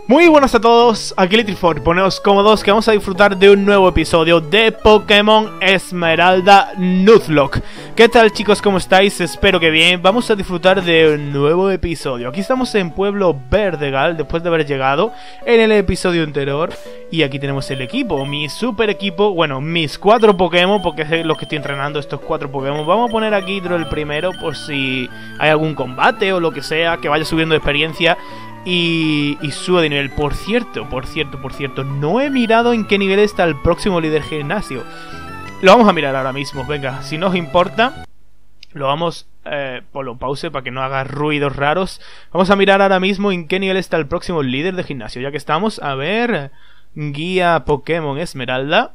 Muy buenas a todos, aquí Littlefoot, poneos cómodos que vamos a disfrutar de un nuevo episodio de Pokémon Esmeralda Nuzlocke. ¿Qué tal, chicos? ¿Cómo estáis? Espero que bien. Vamos a disfrutar de un nuevo episodio. Aquí estamos en Pueblo Verdegal, después de haber llegado en el episodio anterior. Y aquí tenemos el equipo, mi super equipo, bueno, mis 4 Pokémon, porque es los que estoy entrenando, estos 4 Pokémon. Vamos a poner a Hydro el primero, por si hay algún combate o lo que sea, que vaya subiendo de experiencia. Y sube de nivel. Por cierto, no he mirado en qué nivel está el próximo líder gimnasio. Lo vamos a mirar ahora mismo. Venga, si no os importa, lo vamos... lo pause para que no haga ruidos raros. Vamos a mirar ahora mismo en qué nivel está el próximo líder de gimnasio. Ya que estamos, a ver... Guía Pokémon Esmeralda.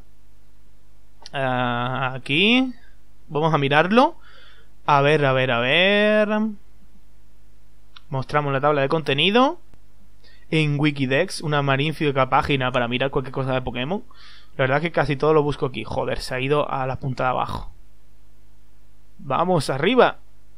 Aquí. Vamos a mirarlo. A ver... Mostramos la tabla de contenido en Wikidex, una magnífica página para mirar cualquier cosa de Pokémon. La verdad es que casi todo lo busco aquí. Joder, se ha ido a la punta de abajo. Vamos, arriba.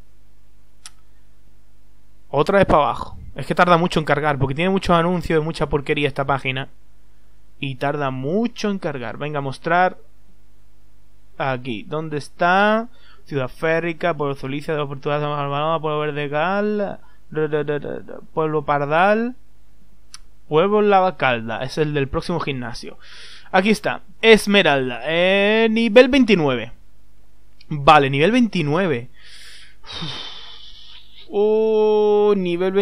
Otra vez para abajo. Es que tarda mucho en cargar, porque tiene muchos anuncios y mucha porquería esta página. Y tarda mucho en cargar. Venga, a mostrar. Aquí, ¿dónde está? Ciudad Férrica, Pueblo Zulicia, de Portugal, Pueblo Verdegal... Pueblo Pardal, Pueblo Lavacalda. Es el del próximo gimnasio. Aquí está, Esmeralda, nivel 29. Vale, nivel 29. Nivel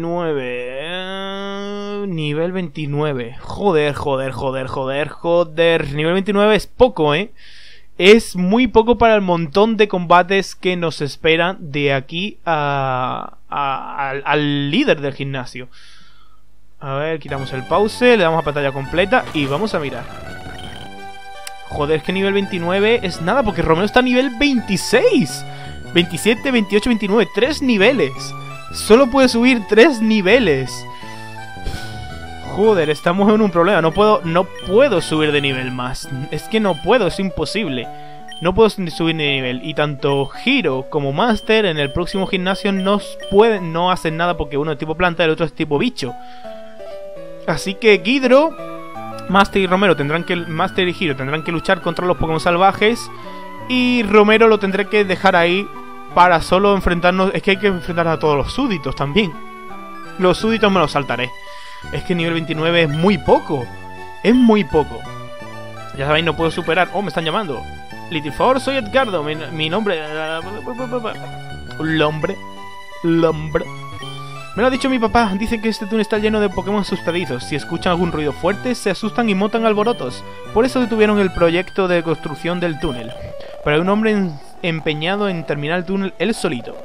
29. Nivel 29. Joder. Nivel 29 es poco, Es muy poco para el montón de combates que nos esperan de aquí al líder del gimnasio. A ver, quitamos el pause, le damos a pantalla completa y vamos a mirar. Joder, es que nivel 29 es nada, porque Romeo está a nivel 26. 27, 28, 29, 3 niveles. Solo puede subir 3 niveles. Joder, estamos en un problema. No puedo subir de nivel más. Es que no puedo, es imposible. No puedo subir de nivel. Y tanto Hiro como Master en el próximo gimnasio no hacen nada, porque uno es tipo planta y el otro es tipo bicho. Así que Hydro, Master y Romero Master y Hiro tendrán que luchar contra los Pokémon salvajes. Y Romero lo tendré que dejar ahí para solo enfrentarnos. Es que hay que enfrentar a todos los súbditos también. Los súbditos me los saltaré. Es que nivel 29 es muy poco. Es muy poco. Ya sabéis, no puedo superar. Oh, me están llamando. Littlefoot, soy Edgardo. Mi nombre... Lombre. Me lo ha dicho mi papá. Dice que este túnel está lleno de Pokémon asustadizos. Si escuchan algún ruido fuerte, se asustan y montan alborotos. Por eso detuvieron el proyecto de construcción del túnel. Pero hay un hombre empeñado en terminar el túnel él solito.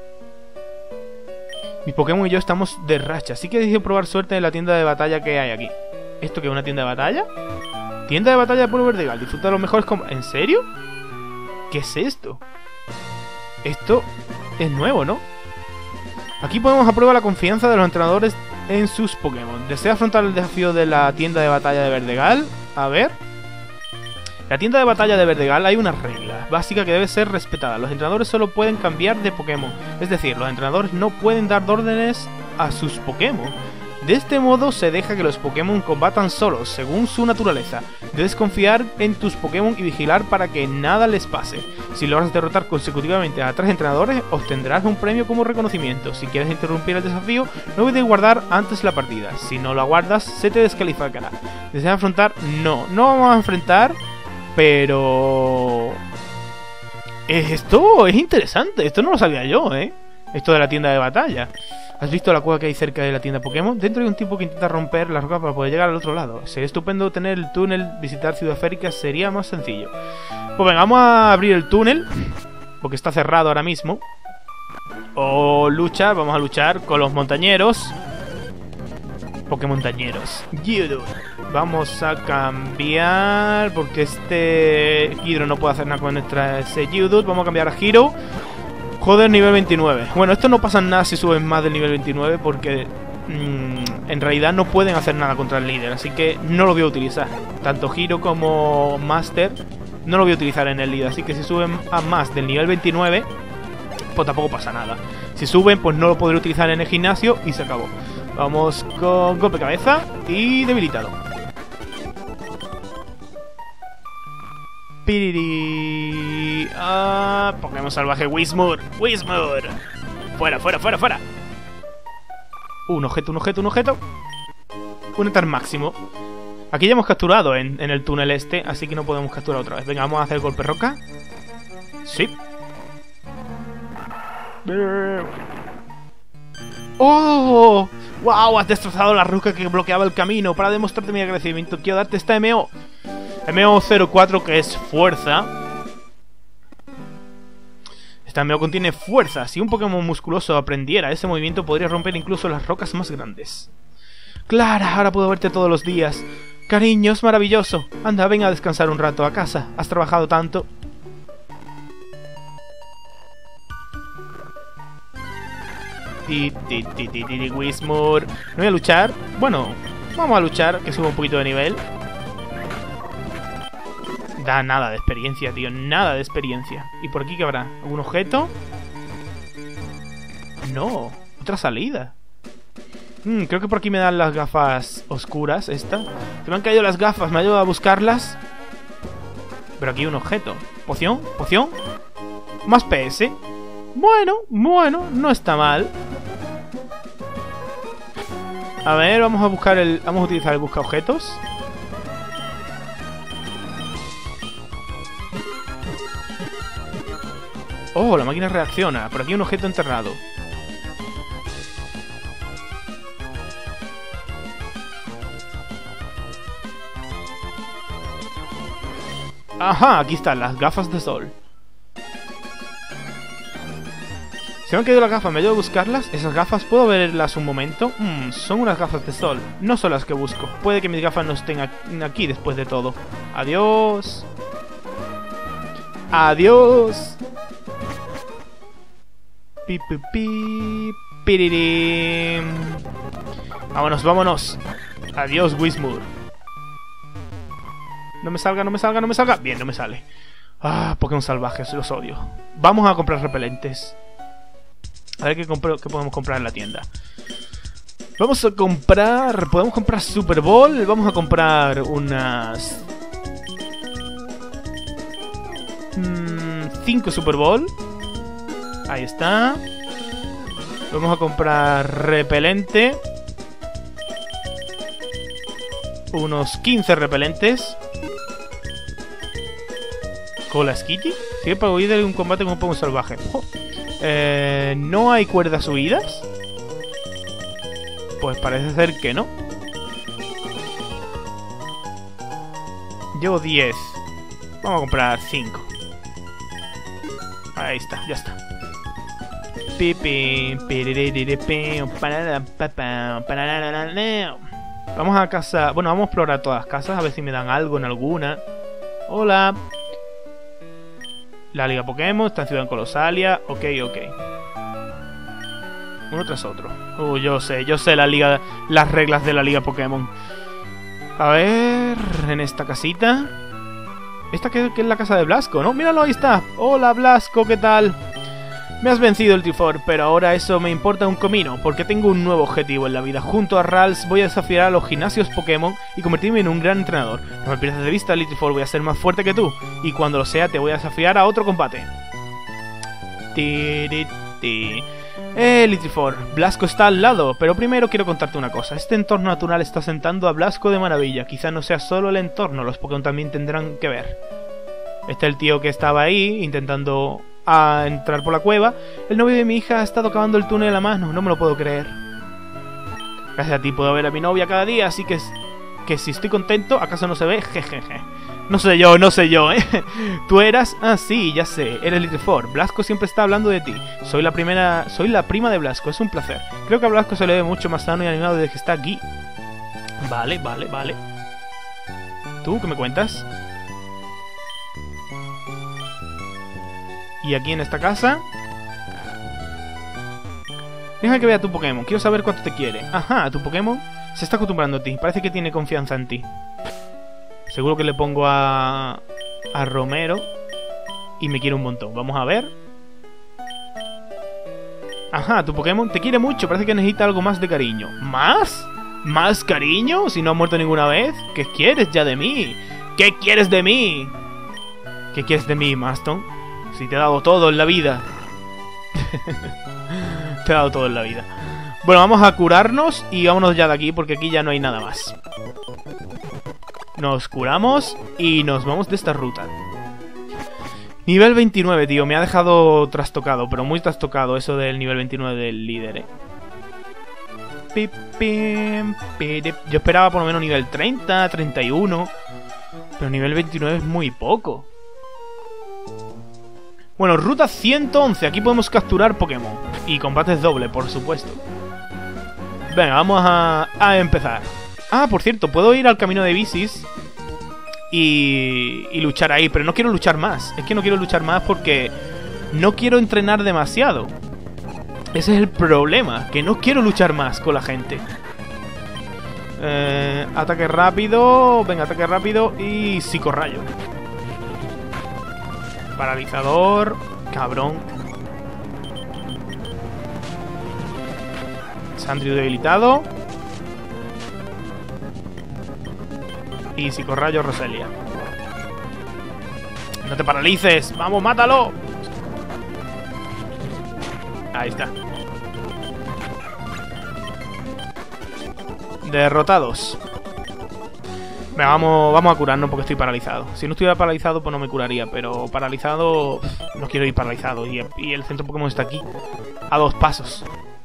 Mi Pokémon y yo estamos de racha, así que decidí probar suerte en la tienda de batalla que hay aquí. ¿Esto qué es una tienda de batalla? Tienda de batalla de Pueblo Verdegal, disfruta de los mejores combos. ¿En serio? ¿Qué es esto? Esto es nuevo, ¿no? Aquí ponemos a prueba la confianza de los entrenadores en sus Pokémon. ¿Desea afrontar el desafío de la tienda de batalla de Verdegal? A ver... En la tienda de batalla de Verdegal hay una regla básica que debe ser respetada. Los entrenadores solo pueden cambiar de Pokémon. Es decir, los entrenadores no pueden dar órdenes a sus Pokémon. De este modo se deja que los Pokémon combatan solos, según su naturaleza. Debes confiar en tus Pokémon y vigilar para que nada les pase. Si logras derrotar consecutivamente a 3 entrenadores, obtendrás un premio como reconocimiento. Si quieres interrumpir el desafío, no olvides guardar antes la partida. Si no la guardas, se te descalificará. ¿Deseas afrontar? No vamos a enfrentar... Pero... Esto es interesante. Esto no lo sabía yo, Esto de la tienda de batalla. ¿Has visto la cueva que hay cerca de la tienda Pokémon? Dentro hay un tipo que intenta romper la roca para poder llegar al otro lado. Sería estupendo tener el túnel. Visitar Ciudad Férrica sería más sencillo. Pues venga, vamos a abrir el túnel, porque está cerrado ahora mismo. Vamos a luchar con los montañeros. Pokémontañeros. Geodude. Vamos a cambiar, porque este Hydro no puede hacer nada con ese Geodude. Vamos a cambiar a Hiro. Joder, nivel 29. Bueno, esto no pasa nada si suben más del nivel 29, porque en realidad no pueden hacer nada contra el líder. Así que no lo voy a utilizar. Tanto Hiro como Master no lo voy a utilizar en el líder. Así que si suben a más del nivel 29, pues tampoco pasa nada. Si suben, pues no lo podré utilizar en el gimnasio y se acabó. Vamos con golpe de cabeza y debilitado. Piriri. Pokémon salvaje Whismur. Whismur. Fuera, fuera, fuera, fuera. Un objeto, un objeto, un objeto. Un etar máximo. Aquí ya hemos capturado en el túnel este, así que no podemos capturar otra vez. Venga, vamos a hacer golpe roca. Sí. ¡Oh! ¡Wow! Has destrozado la roca que bloqueaba el camino. Para demostrarte mi agradecimiento, quiero darte esta MO. MO04, que es fuerza. Esta MO contiene fuerza. Si un Pokémon musculoso aprendiera ese movimiento, podría romper incluso las rocas más grandes. Clara, ahora puedo verte todos los días. Cariño, es maravilloso. Anda, ven a descansar un rato a casa. Has trabajado tanto. Whismur. No voy a luchar. Bueno, vamos a luchar, que suba un poquito de nivel. Da nada de experiencia, tío. Nada de experiencia. ¿Y por aquí qué habrá? ¿Algún objeto? No. Otra salida. Creo que por aquí me dan las gafas oscuras. Esta. Se me han caído las gafas. ¿Me ayuda a buscarlas? Pero aquí hay un objeto. ¿Poción? ¿Poción? Más PS. Bueno, bueno. No está mal. A ver, vamos a buscar el... Vamos a utilizar el busca objetos. Oh, la máquina reacciona. Por aquí hay un objeto enterrado. Ajá, aquí están las gafas de sol. Se me han caído las gafas, ¿me ayuda a buscarlas? ¿Esas gafas puedo verlas un momento? Son unas gafas de sol. No son las que busco. Puede que mis gafas no estén aquí después de todo. Adiós. Adiós. Piririm. Vámonos, vámonos. Adiós, Whismur. No me salga, no me salga, no me salga. Bien, no me sale. Pokémon salvajes, los odio. Vamos a comprar repelentes. A ver qué podemos comprar en la tienda. Vamos a comprar... Podemos comprar Super Ball. Vamos a comprar unas... 5 Super Ball. Ahí está. Vamos a comprar repelente. Unos 15 repelentes. ¿Cola Skitty? Sigue para huir de un combate con un Pokémon salvaje. ¿No hay cuerdas huidas? Pues parece ser que no. Llevo 10. Vamos a comprar 5. Ahí está, ya está. Vamos a casa. Bueno, vamos a explorar todas las casas. A ver si me dan algo en alguna. Hola. La Liga Pokémon está en Ciudad Colosalia. Ok, ok. Uno tras otro. Yo sé las reglas de la Liga Pokémon. A ver, en esta casita. Esta que es la casa de Blasco, ¿no? Míralo, ahí está. Hola, Blasco, ¿qué tal? Me has vencido, Ultrifor, pero ahora eso me importa un comino, porque tengo un nuevo objetivo en la vida. Junto a Rals voy a desafiar a los gimnasios Pokémon y convertirme en un gran entrenador. No me pierdas de vista, Ultrifor, voy a ser más fuerte que tú. Y cuando lo sea, te voy a desafiar a otro combate. Ultrifor, Blasco está al lado, pero primero quiero contarte una cosa. Este entorno natural está sentando a Blasco de maravilla. Quizá no sea solo el entorno, los Pokémon también tendrán que ver. Este es el tío que estaba ahí, intentando... a entrar por la cueva. El novio de mi hija ha estado cavando el túnel a mano. No me lo puedo creer. Gracias a ti puedo ver a mi novia cada día. Así que si estoy contento, ¿acaso no se ve? Jejeje. No sé yo, ¿eh? Tú eras... Ah, sí, ya sé. Eres Ultrifor. Blasco siempre está hablando de ti. Soy la prima de Blasco. Es un placer. Creo que a Blasco se le ve mucho más sano y animado desde que está aquí. Vale, vale, vale. ¿Tú qué me cuentas? Y aquí en esta casa... Deja que vea tu Pokémon. Quiero saber cuánto te quiere. Ajá, tu Pokémon se está acostumbrando a ti. Parece que tiene confianza en ti. Seguro que le pongo a Romero y me quiere un montón. Vamos a ver. Ajá, tu Pokémon te quiere mucho. Parece que necesita algo más de cariño. ¿Más? ¿Más cariño? Si no ha muerto ninguna vez. ¿Qué quieres ya de mí? ¿Qué quieres de mí? ¿Qué quieres de mí, Maston? Si te he dado todo en la vida. Te he dado todo en la vida. Bueno, vamos a curarnos y vámonos ya de aquí porque aquí ya no hay nada más. Nos curamos y nos vamos de esta ruta. Nivel 29, tío. Me ha dejado trastocado, pero muy trastocado eso del nivel 29 del líder, Yo esperaba por lo menos nivel 30, 31. Pero nivel 29 es muy poco. Bueno, ruta 111. Aquí podemos capturar Pokémon. Y combates doble, por supuesto. Venga, vamos a empezar. Ah, por cierto, puedo ir al camino de bicis y luchar ahí, pero no quiero luchar más. Es que no quiero luchar más porque no quiero entrenar demasiado. Ese es el problema, que no quiero luchar más con la gente. Ataque rápido. Venga, ataque rápido y psicorrayo. Paralizador. Cabrón. Sandrio debilitado. Y psicorrayo Roselia. No te paralices. Vamos, mátalo. Ahí está. Derrotados. Venga, vamos a curarnos porque estoy paralizado. Si no estuviera paralizado, pues no me curaría. Pero paralizado... no quiero ir paralizado. Y el centro Pokémon está aquí. A 2 pasos.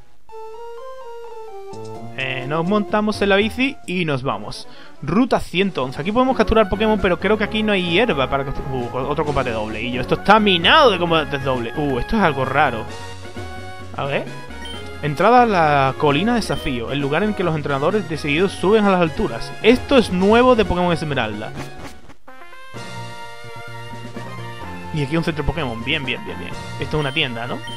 Nos montamos en la bici y nos vamos. Ruta 111. Aquí podemos capturar Pokémon, pero creo que aquí no hay hierba para otro combate doble. Y esto está minado de combates doble. Esto es algo raro. A ver. Entrada a la colina desafío, el lugar en que los entrenadores decididos suben a las alturas. Esto es nuevo de Pokémon Esmeralda. Y aquí un centro Pokémon. Bien, bien, bien, bien. Esto es una tienda, ¿no?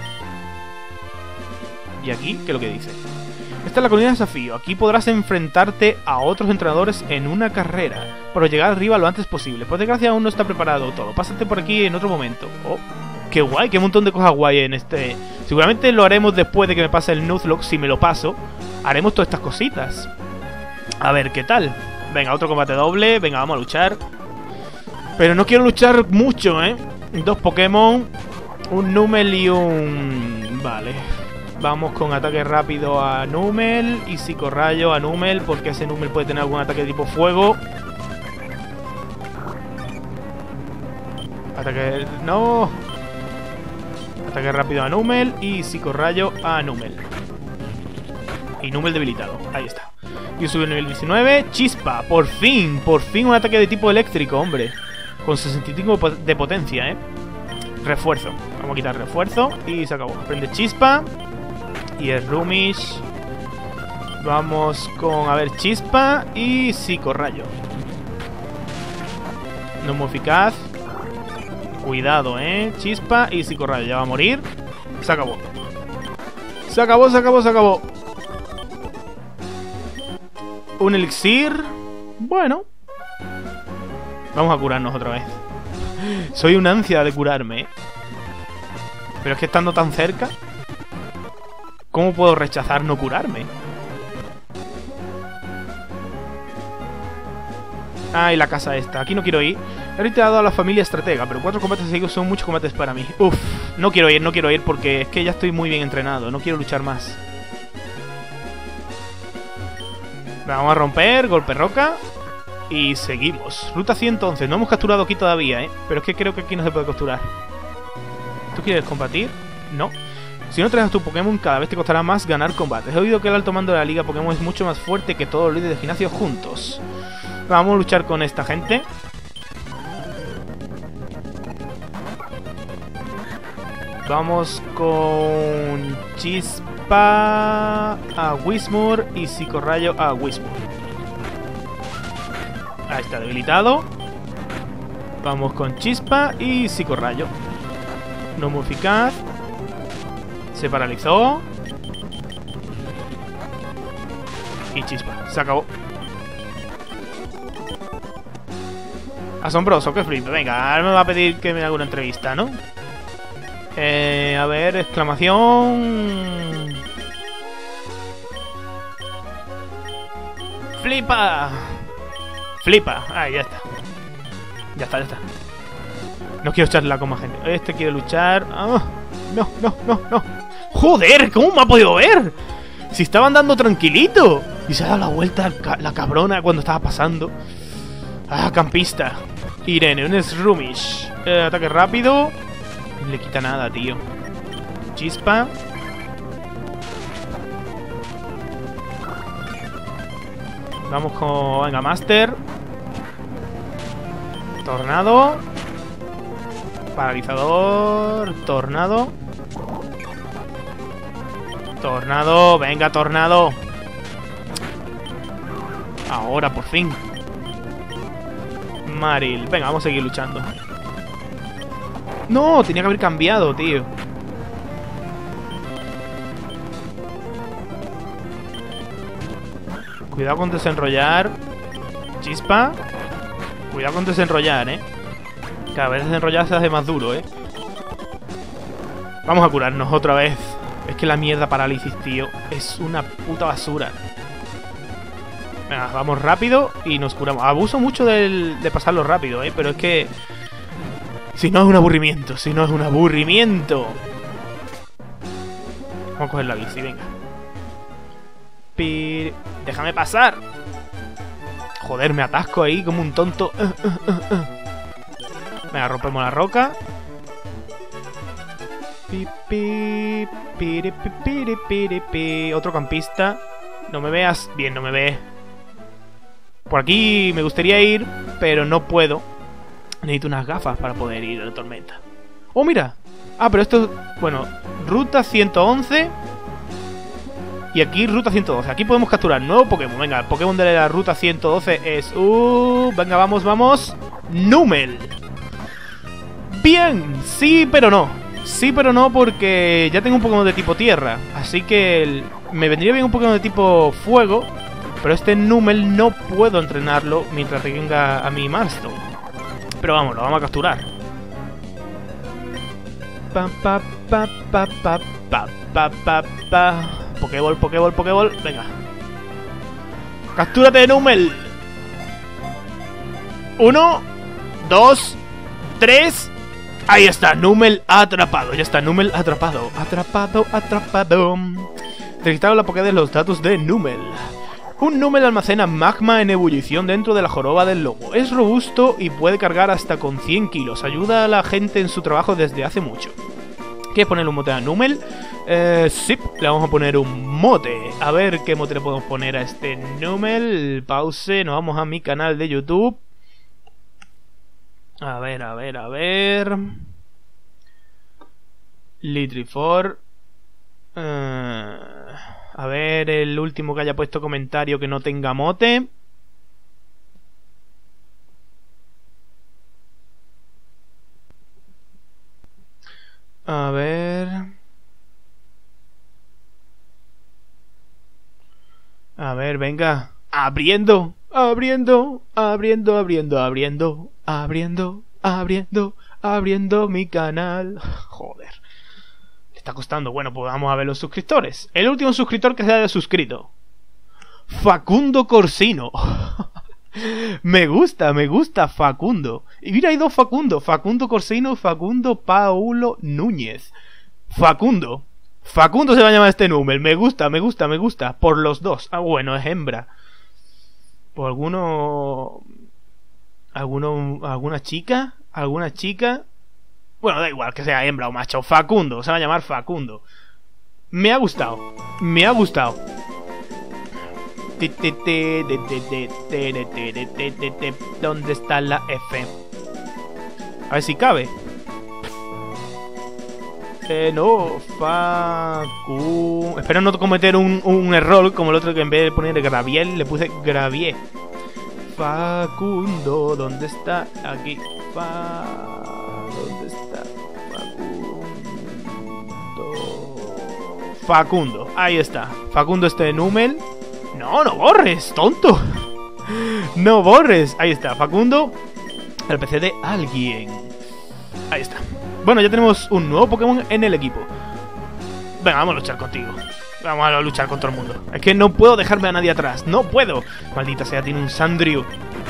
Y aquí, ¿qué es lo que dice? Esta es la colina de desafío. Aquí podrás enfrentarte a otros entrenadores en una carrera, para llegar arriba lo antes posible. Por desgracia aún no está preparado todo. Pásate por aquí en otro momento. Oh, qué guay, qué montón de cosas guay en este... Seguramente lo haremos después de que me pase el Nuzlocke. Si me lo paso, haremos todas estas cositas. A ver, ¿qué tal? Venga, otro combate doble. Venga, vamos a luchar. Pero no quiero luchar mucho, ¿eh? 2 Pokémon, un Numel y un... Vale. Vamos con ataque rápido a Numel y psicorrayo a Numel, porque ese Numel puede tener algún ataque de tipo fuego. Ataque... ¡No! Ataque rápido a Numel y psicorrayo a Numel. Y Numel debilitado. Ahí está. Y subió el nivel 19. Chispa. Por fin un ataque de tipo eléctrico, hombre. Con 65 de potencia, Refuerzo. Vamos a quitar refuerzo y se acabó. Prende chispa. Y el Rumish. Vamos con, a ver, chispa y psicorrayo. No muy eficaz. Cuidado, chispa y psicorrayo. Ya va a morir. Se acabó. Se acabó, se acabó, se acabó. Un elixir. Bueno. Vamos a curarnos otra vez. Soy una ansia de curarme, Pero es que estando tan cerca, ¿cómo puedo rechazar no curarme? Ah, y la casa esta. Aquí no quiero ir. He retirado a la familia estratega, pero 4 combates seguidos son muchos combates para mí. Uf, no quiero ir porque es que ya estoy muy bien entrenado. No quiero luchar más. Vamos a romper, golpe roca. Y seguimos. Ruta 111. No hemos capturado aquí todavía, pero es que creo que aquí no se puede capturar. ¿Tú quieres combatir? No. Si no traes a tu Pokémon, cada vez te costará más ganar combates. He oído que el alto mando de la liga Pokémon es mucho más fuerte que todos los líderes de gimnasio juntos. Vamos a luchar con esta gente. Vamos con Chispa a Whismur y Psicorrayo a Whismur. Ahí está, debilitado. Vamos con Chispa y Psicorrayo. No muy eficaz. Se paralizó. Y Chispa, se acabó. Asombroso, qué flip. Venga, ahora me va a pedir que me haga una entrevista, ¿no? A ver, exclamación. ¡Flipa! ¡Flipa! Ah, ya está. Ya está, ya está. No quiero echarla con más gente. Este quiere luchar. ¡Ah! No, no, no, no. ¡Joder! ¿Cómo me ha podido ver? Si estaba andando tranquilito. Y se ha dado la vuelta la cabrona cuando estaba pasando. Ah, campista. Irene, un Srumish. Ataque rápido. No le quita nada, tío. Chispa. Vamos con... Venga, Master. Tornado. Paralizador. Tornado. Tornado. Venga, tornado. Ahora, por fin. Maril. Venga, vamos a seguir luchando. No, tenía que haber cambiado, tío. Cuidado con desenrollar. Chispa. Cuidado con desenrollar, Cada vez desenrollar se hace más duro, Vamos a curarnos otra vez. Es que la mierda parálisis, tío, es una puta basura. Venga, vamos rápido y nos curamos. Abuso mucho de pasarlo rápido, pero es que... Si no es un aburrimiento, si no es un aburrimiento. Vamos a coger la bici, venga. Déjame pasar. Joder, me atasco ahí como un tonto. Venga, rompemos la roca. Otro campista. No me veas. Bien, no me ve. Por aquí me gustaría ir, pero no puedo. Necesito unas gafas para poder ir a la tormenta. ¡Oh, mira! Ah, pero esto... Bueno, ruta 111. Y aquí ruta 112. Aquí podemos capturar nuevo Pokémon. Venga, el Pokémon de la ruta 112 es... venga, vamos, vamos. Numel. Bien, sí, pero no. Sí, pero no, porque ya tengo un Pokémon de tipo tierra. Así que me vendría bien un Pokémon de tipo fuego. Pero este Numel no puedo entrenarlo mientras tenga a mi Marstone. Pero vamos, lo vamos a capturar. Pokéball, Pokéball, Pokéball. Venga. ¡Captúrate, Numel! 1, 2, 3. Ahí está, Numel atrapado. Ya está, Numel atrapado. Atrapado, atrapado. Registraron la Pokédex los datos de Numel. Un Numel almacena magma en ebullición dentro de la joroba del lobo. Es robusto y puede cargar hasta con 100 kilos. Ayuda a la gente en su trabajo desde hace mucho. ¿Quieres ponerle un mote a Numel? Sí, le vamos a poner un mote. A ver qué mote le podemos poner a este Numel. Pause, nos vamos a mi canal de YouTube. A ver, a ver, a ver. Litrifor. A ver, el último que haya puesto comentario que no tenga mote. A ver. A ver, venga. Abriendo, abriendo, abriendo, abriendo, abriendo, abriendo, abriendo, abriendo mi canal. Joder. Está costando. Bueno, pues vamos a ver los suscriptores. El último suscriptor que se haya suscrito. Facundo Corsino. me gusta Facundo. Y mira, hay dos Facundo. Facundo Corsino y Facundo Paulo Núñez. Facundo. Facundo se va a llamar este Numel. Me gusta, me gusta, me gusta. Por los dos. Ah, bueno, es hembra. ¿Por alguna chica? ¿Alguna chica? Bueno, da igual que sea hembra o macho. Facundo, se va a llamar Facundo. Me ha gustado. Me ha gustado. ¿Dónde está la F? A ver si cabe. No, espero no cometer un error como el otro, que en vez de poner Graviel le puse Gravier. Facundo, ¿dónde está? Aquí. ¿Dónde está? Facundo, ahí está. Facundo este Numel. No, no borres, tonto. No borres. Ahí está, Facundo. El PC de alguien. Ahí está. Bueno, ya tenemos un nuevo Pokémon en el equipo. Venga, vamos a luchar contigo. Vamos a luchar con todo el mundo. Es que no puedo dejarme a nadie atrás. ¡No puedo! Maldita sea, tiene un Sandrew.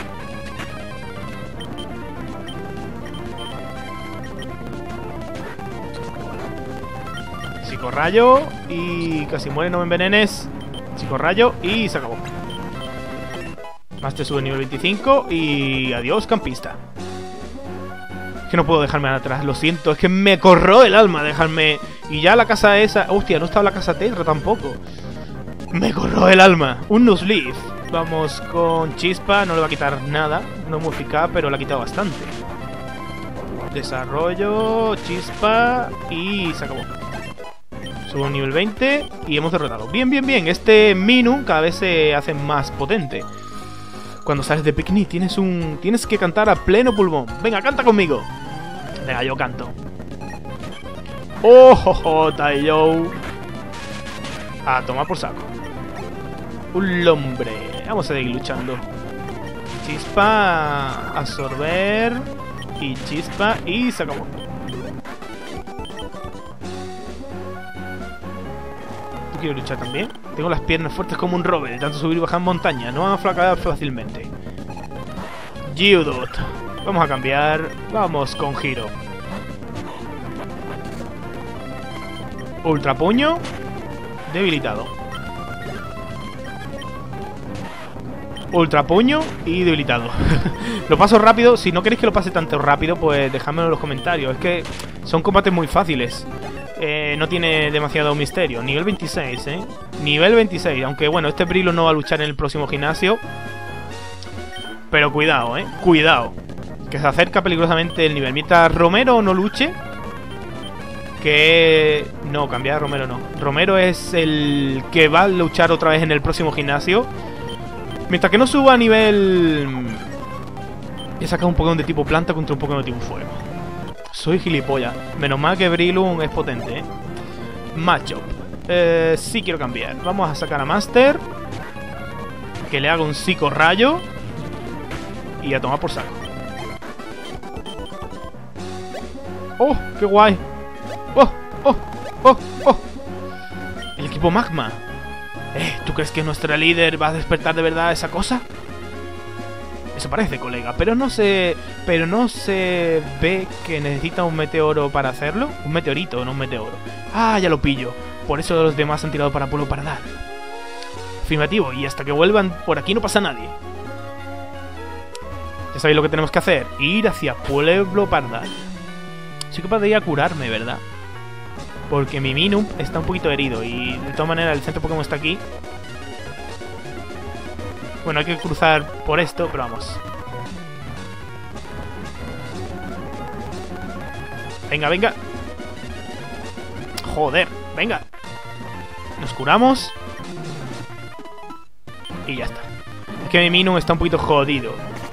Psicorrayo. Y casi muere, no me envenenes. Psicorrayo y se acabó. Más te sube nivel 25 y adiós, campista. Es que no puedo dejarme atrás, lo siento. Es que me corroe el alma dejarme... Y ya la casa esa... Hostia, no estaba la casa Tetra tampoco. Me corroe el alma. Un Nuzleaf. Vamos con Chispa, no le va a quitar nada. No es muy eficaz, pero le ha quitado bastante. Desarrollo, Chispa y se acabó. Subo un nivel 20 y hemos derrotado. Bien, bien, bien. Este Minun cada vez se hace más potente. Cuando sales de picnic tienes que cantar a pleno pulmón. Venga, canta conmigo. Venga, yo canto. ¡Oh, jo, Taiyou! A tomar por saco. Un hombre. Vamos a seguir luchando. Chispa, absorber. Y Chispa y se acabó. ¿Tú quieres luchar también? Tengo las piernas fuertes como un roble, de tanto subir y bajar montaña. No van a flaquear fácilmente. Geodude. Vamos a cambiar. Vamos con giro. Ultra puño. Debilitado. Ultra puño y debilitado. Lo paso rápido. Si no queréis que lo pase tanto rápido, pues dejadmelo en los comentarios. Es que son combates muy fáciles. No tiene demasiado misterio. Nivel 26, Nivel 26. Aunque bueno, este Brillo no va a luchar en el próximo gimnasio. Pero cuidado, cuidado. Que se acerca peligrosamente el nivel. Mientras Romero no luche. Que... No, cambiar a Romero no. Romero es el que va a luchar otra vez en el próximo gimnasio. Mientras que no suba a nivel... He sacado un Pokémon de tipo planta contra un Pokémon de tipo fuego. Soy gilipollas. Menos mal que Breloom es potente, Matchup. Sí quiero cambiar. Vamos a sacar a Master. Que le haga un psicorrayo. Y a tomar por saco. ¡Oh! ¡Qué guay! ¡Oh! ¡Oh! ¡Oh! ¡Oh! El equipo Magma. ¿Tú crees que nuestra líder va a despertar de verdad esa cosa? Eso parece, colega, pero no se ve que necesita un meteoro para hacerlo. Un meteorito, no un meteoro. Ah, ya lo pillo. Por eso los demás han tirado para Pueblo Pardal. Afirmativo, y hasta que vuelvan por aquí no pasa nadie. Ya sabéis lo que tenemos que hacer. Ir hacia Pueblo Pardal. Sí que podría curarme, ¿verdad? Porque mi Minun está un poquito herido. Y de todas maneras el centro Pokémon está aquí. Bueno, hay que cruzar por esto, pero vamos. Venga, venga. Joder, venga. Nos curamos. Y ya está. Es que mi Minun está un poquito jodido.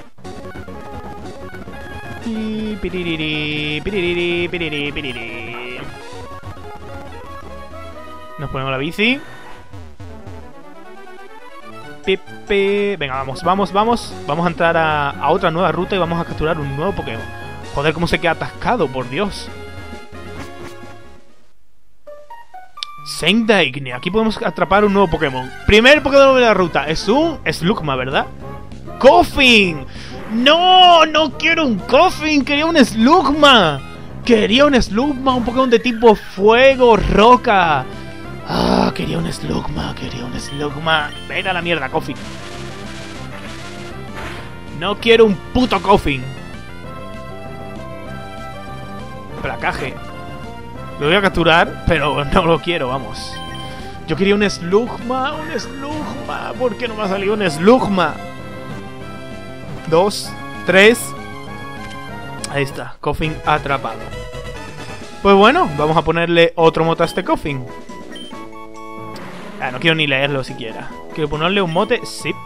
Y piriri, piriri, piriri, piriri. Nos ponemos la bici. Venga, vamos. Vamos a entrar a otra nueva ruta y vamos a capturar un nuevo Pokémon. Joder, cómo se queda atascado, por Dios. Sengdaigne. Aquí podemos atrapar un nuevo Pokémon. Primer Pokémon de la ruta. Es un Slugma, ¿verdad? ¡Koffing! ¡No! ¡No quiero un Koffing! ¡Quería un Slugma! ¡Quería un Slugma! Un Pokémon de tipo fuego, roca. Ah, quería un Slugma, Ven a la mierda, Koffing. No quiero un puto Koffing. Placaje. Lo voy a capturar, pero no lo quiero, vamos. Yo quería un Slugma, ¿Por qué no me ha salido un Slugma? 2, 3. Ahí está, Koffing atrapado. Pues bueno, vamos a ponerle otro mote a este Koffing. No quiero ni leerlo siquiera. Quiero ponerle un mote. Zip.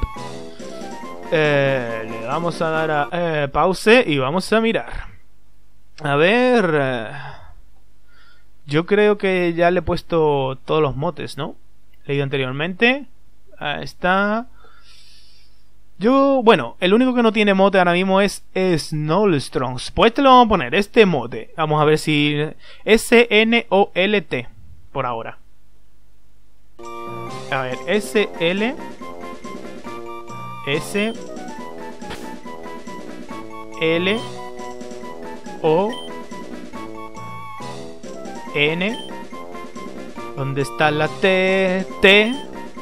Le vamos a dar a pause y vamos a mirar. A ver. Yo creo que ya le he puesto todos los motes, ¿no? Leído anteriormente. Ahí está. Yo, bueno, el único que no tiene mote ahora mismo es Snowstrongs. Pues este lo vamos a poner, este mote. Vamos a ver si... S-N-O-L-T. Por ahora. A ver, S-L... S... L... O... N... ¿Dónde está la T? T...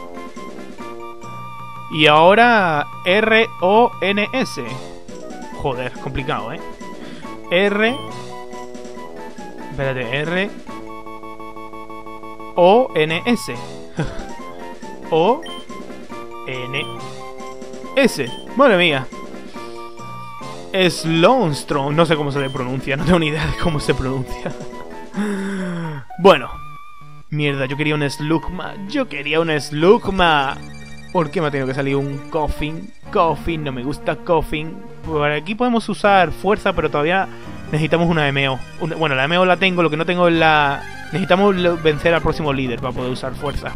Y ahora R-O-N-S. Joder, complicado, ¿eh? R... Espérate, R-O-N-S. O-N-S. Madre mía. Slowstrong. No sé cómo se le pronuncia, no tengo ni idea de cómo se pronuncia. Bueno. Mierda, yo quería un Slugma. Yo quería un Slugma. ¿Por qué me ha tenido que salir un Coffin? Coffin, no me gusta Coffin. Por aquí podemos usar fuerza, pero todavía necesitamos una MO. Bueno, la MO la tengo, lo que no tengo es la... Necesitamos vencer al próximo líder para poder usar fuerza.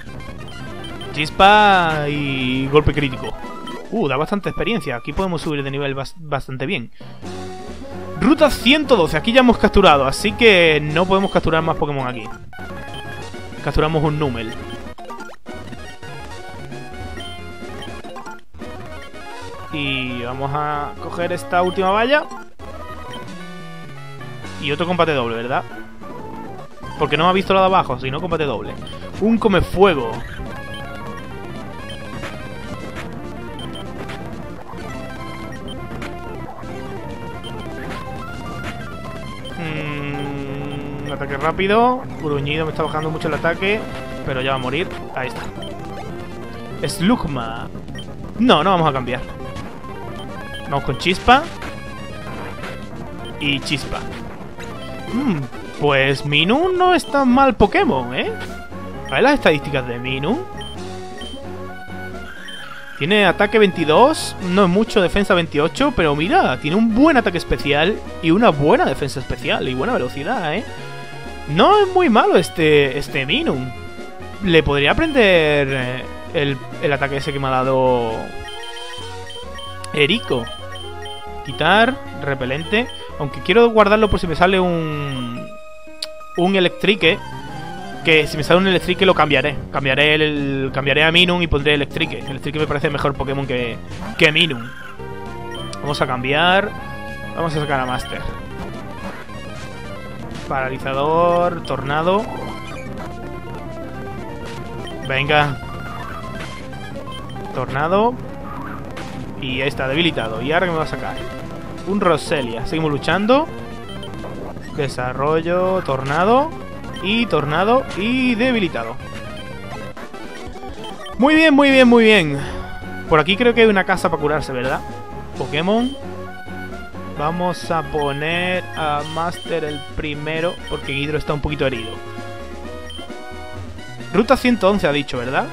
Chispa y golpe crítico. Da bastante experiencia. Aquí podemos subir de nivel bastante bien. Ruta 112. Aquí ya hemos capturado, así que no podemos capturar más Pokémon aquí. Capturamos un Numel. Y vamos a coger esta última valla. Y otro combate doble, ¿verdad? Porque no me ha visto la de abajo, sino combate doble. Un Comefuego. Ataque rápido. Gruñido, me está bajando mucho el ataque. Pero ya va a morir. Ahí está. Slugma. No vamos a cambiar. Vamos con Chispa. Y Chispa. Pues Minun no es tan mal Pokémon, ¿eh? A ver las estadísticas de Minun. Tiene ataque 22, no es mucho, defensa 28, pero mira, tiene un buen ataque especial y una buena defensa especial y buena velocidad, ¿eh? No es muy malo este Minun. Le podría aprender el ataque ese que me ha dado Erico. Quitar, repelente. Aunque quiero guardarlo por si me sale un Electrique. Que si me sale un Electrique lo cambiaré. Cambiaré a Minun y pondré Electrique. Electrique me parece mejor Pokémon que Minun. Vamos a cambiar. Vamos a sacar a Master. Paralizador, Tornado. Venga. Tornado. Y ahí está, debilitado. ¿Y ahora qué me va a sacar? Un Roselia. Seguimos luchando. Desarrollo, Tornado. Y Tornado y debilitado. Muy bien, muy bien, muy bien. Por aquí creo que hay una casa para curarse, ¿verdad? Pokémon. Vamos a poner a Master el primero, porque Hydro está un poquito herido. Ruta 111 ha dicho, ¿verdad?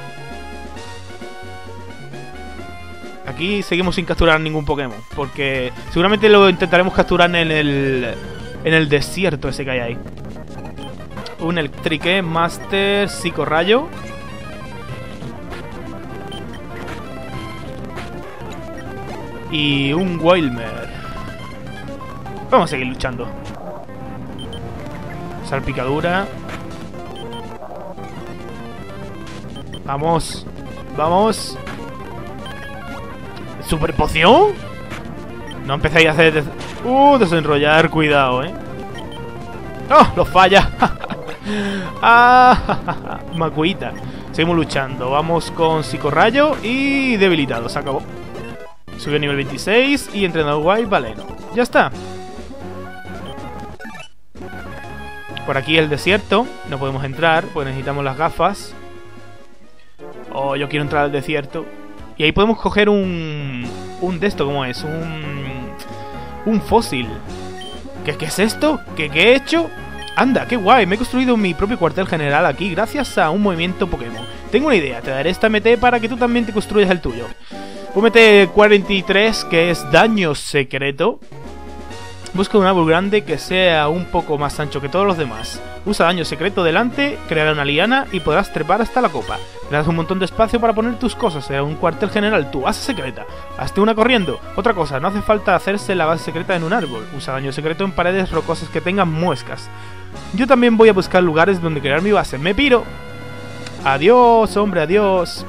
Aquí seguimos sin capturar ningún Pokémon, porque seguramente lo intentaremos capturar en el desierto ese que hay ahí. Un Electrique, Master, Psicorrayo. Y un Wilmer. Vamos a seguir luchando. Salpicadura. Vamos. Vamos. ¿Super poción? No empezáis a hacer... desenrollar, cuidado, ¡Oh! ¡Lo falla! ¡Ah! Macuita. Seguimos luchando. Vamos con Psicorrayo y debilitado. Se acabó. Subió a nivel 26 y entrenador guay, Valeno. Ya está. Por aquí el desierto. No podemos entrar, pues necesitamos las gafas. Oh, yo quiero entrar al desierto. Y ahí podemos coger un de esto, ¿cómo es? Un fósil. ¿Qué es esto? ¿Qué he hecho? Anda, qué guay, me he construido mi propio cuartel general aquí gracias a un movimiento Pokémon. Tengo una idea, te daré esta MT para que tú también te construyas el tuyo. Un MT 43 que es daño secreto. Busca un árbol grande que sea un poco más ancho que todos los demás. Usa daño secreto delante, creará una liana y podrás trepar hasta la copa. Tendrás un montón de espacio para poner tus cosas. Será un cuartel general, tu base secreta. Hazte una corriendo. Otra cosa, no hace falta hacerse la base secreta en un árbol. Usa daño secreto en paredes rocosas que tengan muescas. Yo también voy a buscar lugares donde crear mi base. ¡Me piro! Adiós, hombre, adiós.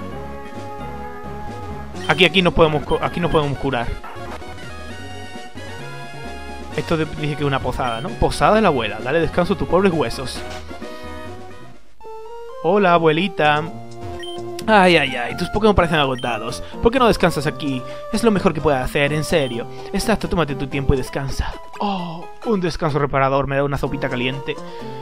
Aquí nos podemos curar. Esto dice que es una posada, ¿no? Posada de la abuela. Dale descanso a tus pobres huesos. Hola, abuelita. Ay, ay, ay. Tus Pokémon parecen agotados. ¿Por qué no descansas aquí? Es lo mejor que puedes hacer, en serio. Exacto, tómate tu tiempo y descansa. Oh, un descanso reparador. Me da una sopita caliente.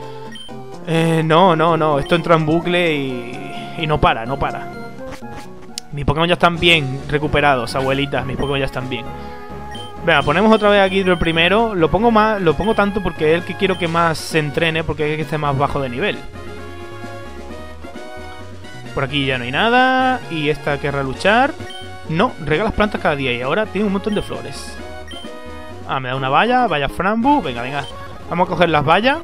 No. Esto entra en bucle y no para. Mis Pokémon ya están bien recuperados, abuelitas. Mis Pokémon ya están bien. Venga, ponemos otra vez aquí el primero. Lo pongo tanto porque es el que quiero que más se entrene, porque es el que esté más bajo de nivel. Por aquí ya no hay nada. Y esta querrá luchar. No, rega las plantas cada día y ahora tiene un montón de flores. Ah, me da una valla frambu. Venga. Vamos a coger las vallas.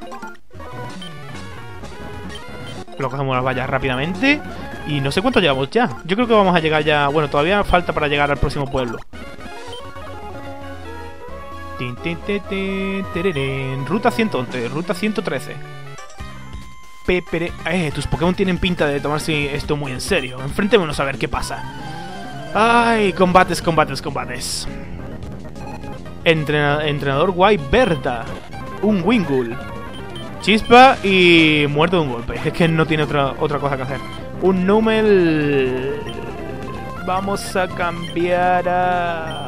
Lo cogemos las vallas rápidamente. Y no sé cuánto llevamos ya. Yo creo que vamos a llegar ya... Bueno, todavía falta para llegar al próximo pueblo. Ruta 111, ruta 113. Tus Pokémon tienen pinta de tomarse esto muy en serio. Enfrentémonos a ver qué pasa. Ay, combates. Entrenador guay Berta. Un Wingull. Chispa y muerto de un golpe. Es que no tiene otra cosa que hacer. Un Numel. Vamos a cambiar a...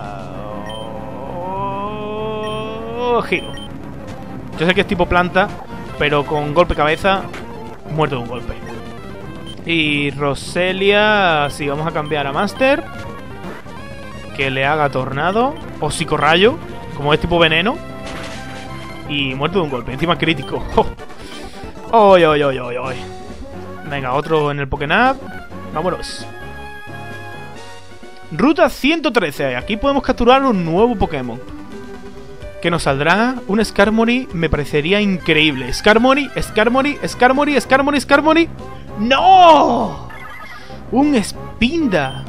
Giro. Yo sé que es tipo planta, pero con golpe cabeza, muerto de un golpe. Y Roselia, sí, vamos a cambiar a Master. Que le haga tornado. O psicorrayo, como es tipo veneno. Y muerto de un golpe, encima crítico. ¡Oh! ¡Oy! Venga, otro en el Pokénap. Vámonos. Ruta 113. Aquí podemos capturar un nuevo Pokémon. ¿Qué nos saldrá? Un Skarmory me parecería increíble. Skarmory. ¡No! Un Spinda.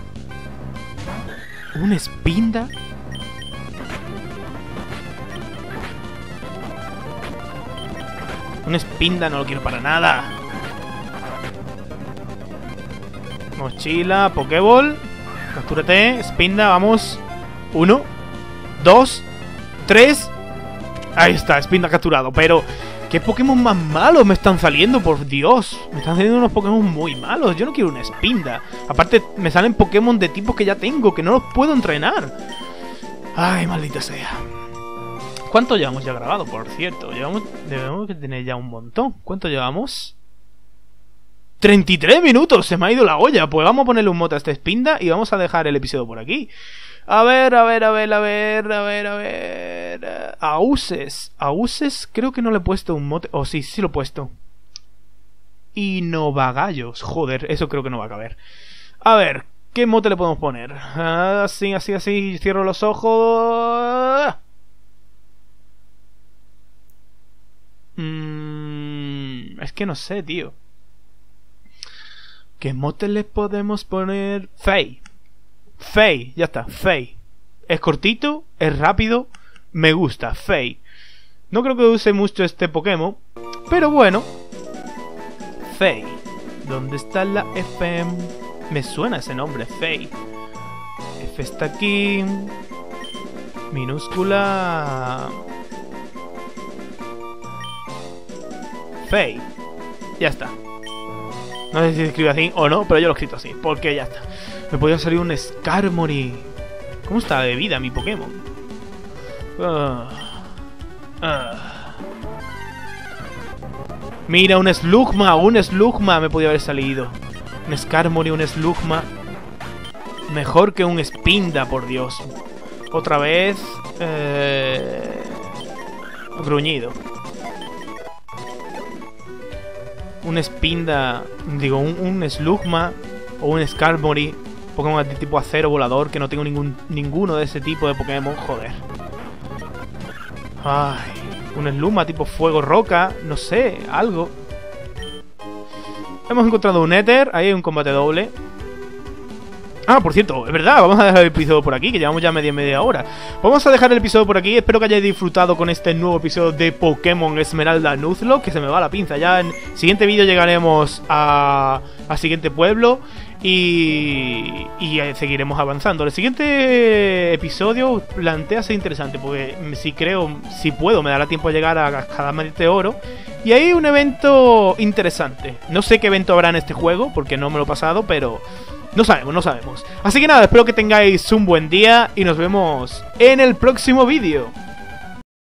¿Un Spinda? Un Spinda no lo quiero para nada. Mochila, Pokéball. Captúrate, Spinda, vamos. 1, 2, 3. Ahí está, Spinda capturado. Pero, ¿qué Pokémon más malos me están saliendo? Por Dios, me están saliendo unos Pokémon muy malos. Yo no quiero un Spinda. Aparte, me salen Pokémon de tipos que ya tengo, que no los puedo entrenar. Ay, maldita sea. ¿Cuánto llevamos ya grabado, por cierto? Debemos de tener ya un montón. ¿Cuánto llevamos? 33 minutos, se me ha ido la olla. Pues vamos a ponerle un mote a este Spinda y vamos a dejar el episodio por aquí. A ver. Auses, creo que no le he puesto un mote. Oh, sí lo he puesto. Y Novagallos. Joder, eso creo que no va a caber. A ver, ¿qué mote le podemos poner? Así. Cierro los ojos. Es que no sé, tío. ¿Qué mote le podemos poner? Fei, ya está, Fei. Es cortito, es rápido, me gusta, Fei. No creo que use mucho este Pokémon, pero bueno. Fei. ¿Dónde está la F? Me suena ese nombre, Fei. F está aquí. Minúscula. Fei. Ya está. No sé si se escribe así o no, pero yo lo he escrito así, porque ya está. Me podría salir un Skarmory. ¿Cómo está de vida mi Pokémon? Mira, un Slugma me podría haber salido. Un Skarmory, un Slugma. Mejor que un Spinda, por Dios. Otra vez. Gruñido. Un Spinda, digo, un Slugma o un Skarmory, Pokémon de tipo acero volador, que no tengo ninguno de ese tipo de Pokémon, joder. Ay, un Sluma tipo fuego roca, no sé, algo. Hemos encontrado un éter, ahí hay un combate doble. Ah, por cierto, es verdad, vamos a dejar el episodio por aquí, que llevamos ya media hora. Vamos a dejar el episodio por aquí, espero que hayáis disfrutado con este nuevo episodio de Pokémon Esmeralda Nuzlocke, que se me va la pinza. Ya en el siguiente vídeo llegaremos a siguiente pueblo y seguiremos avanzando. El siguiente episodio plantea ser interesante, porque si puedo, me dará tiempo a llegar a Cascada de Oro. Y hay un evento interesante. No sé qué evento habrá en este juego, porque no me lo he pasado, pero... no sabemos. Así que nada, espero que tengáis un buen día y nos vemos en el próximo vídeo.